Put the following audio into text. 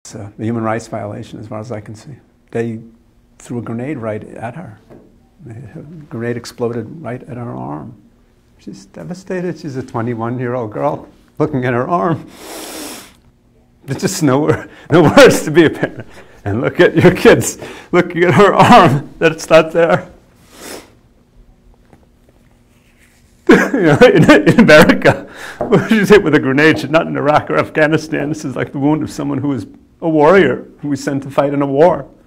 It's a human rights violation as far as I can see. They threw a grenade right at her. The grenade exploded right at her arm. She's devastated. She's a 21-year-old girl looking at her arm. There's just no words to be a parent. And look at your kids looking at her arm, that it's not there. You know, in America, she's hit with a grenade. She's not in Iraq or Afghanistan. This is like the wound of someone who is a warrior, who was sent to fight in a war.